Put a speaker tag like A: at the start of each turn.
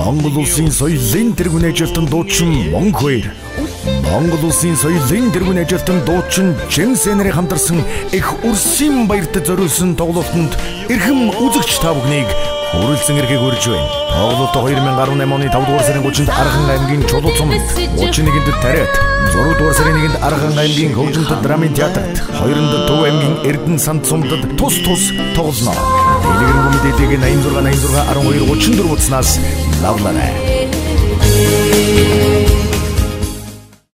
A: Монгол улсын соёлын тэргүүн ажилтан дуучин Монхвэр. Монгол улсын соёлын тэргүүн ажилтан дуучин Жэнсэ нарын хамтарсан их урсын баярт зориулсан тоглолтод эрхэм үзэгч та бүхнийг хүрэлцэн эрхийг хүрж байна. Тоглолт 2018 оны 5 дугаар сарын 30-нд Арган аймгийн Чулуутсанд, 31-нд Тариат, 6 дугаар сарын 1-нд Арган аймгийн Хөгжинт драмын театрт, 2-нд Төв аймгийн Эрдэнэ санд сумдад тус тоглоно. Дэлгэрэнгүй мэдээллийг 86 12 34 утаснаас лавлаарай.